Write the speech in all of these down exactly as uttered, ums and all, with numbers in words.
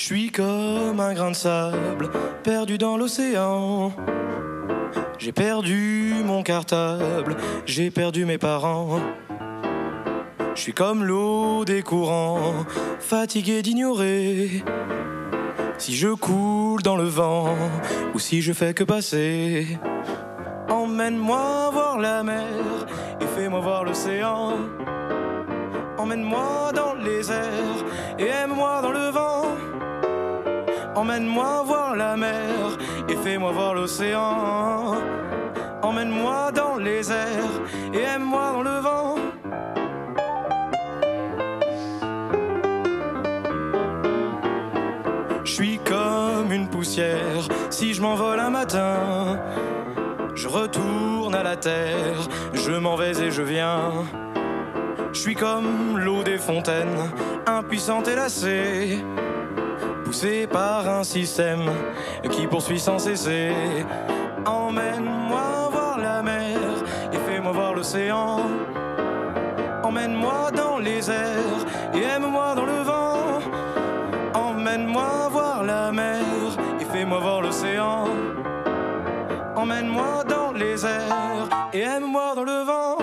Je suis comme un grain de sable perdu dans l'océan. J'ai perdu mon cartable, j'ai perdu mes parents. Je suis comme l'eau des courants, fatigué d'ignorer si je coule dans le vent ou si je fais que passer. Emmène-moi voir la mer et fais-moi voir l'océan. Emmène-moi dans les airs et aime-moi dans le vent. Emmène-moi voir la mer et fais-moi voir l'océan. Emmène-moi dans les airs et aime-moi dans le vent. Je suis comme une poussière si je m'envole un matin. Je retourne à la terre, je m'en vais et je viens. Je suis comme l'eau des fontaines, impuissante et lassée, poussée par un système qui poursuit sans cesser. Emmène-moi voir la mer et fais-moi voir l'océan. Emmène-moi dans les airs et aime-moi dans le vent. Emmène-moi voir la mer et fais-moi voir l'océan. Emmène-moi dans les airs et aime-moi dans le vent.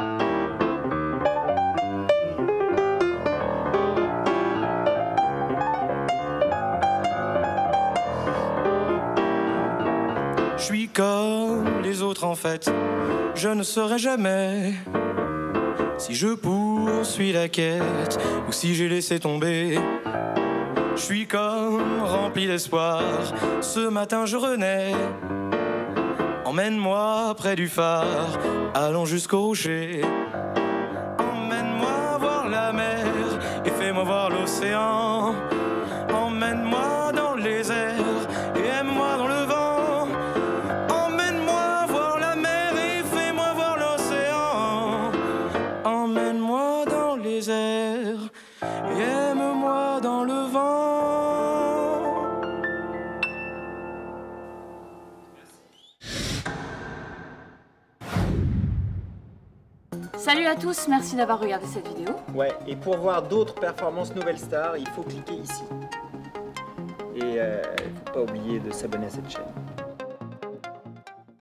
Je suis comme les autres en fait, je ne saurais jamais si je poursuis la quête ou si j'ai laissé tomber. Je suis comme rempli d'espoir, ce matin je renais. Emmène-moi près du phare, allons jusqu'au rocher. Emmène-moi voir la mer et fais-moi voir l'océan. Emmène-moi dans les airs et aime-moi dans le vent. Emmène-moi voir la mer et fais-moi voir l'océan. Emmène-moi dans les airs et aime-moi dans le vent. Salut à tous, merci d'avoir regardé cette vidéo. Ouais, et pour voir d'autres performances Nouvelle Star, il faut cliquer ici. Et euh, il ne faut pas oublier de s'abonner à cette chaîne.